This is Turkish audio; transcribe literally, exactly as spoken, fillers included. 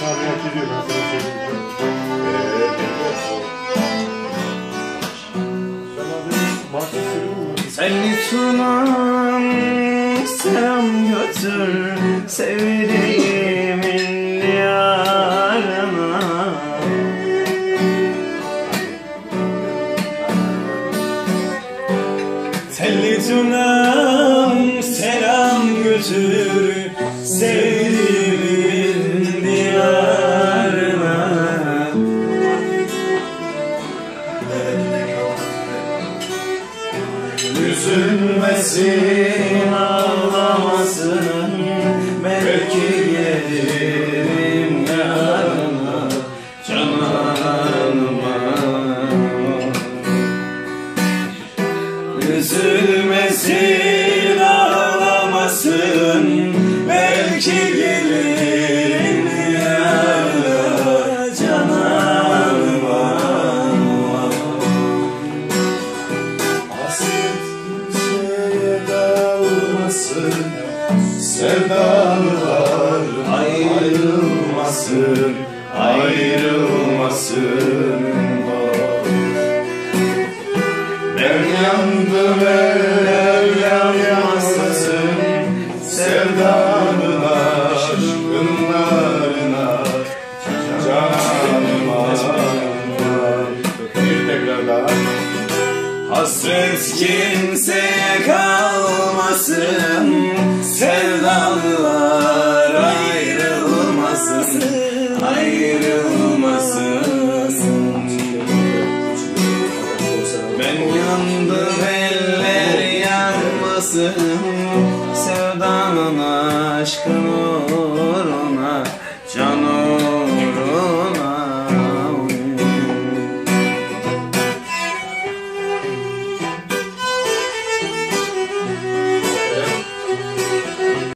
sahneyi hak ediyor, ben sana söyleyeyim. Telli tunam selam götür sevdiğimin diyarına. Telli tunam selam götür sevdiğimin diyarına. Üzülmesin, ağlamasın, belki gelirim yanına, cananıma. Üzülmesin, ağlamasın, belki gelirim yanına, cananıma. Sevdalılar ayrılmasın, ayrılmasın. Ben yandım, eller yanmasın, sevdalılar aşkınlarına, canıma. Bir tekrar daha. Hasret kimseye kalmasın, sevdalılar ayrılmasın, ayrılmasın. Ben yandım, eller yanmasın, sevdanın aşkın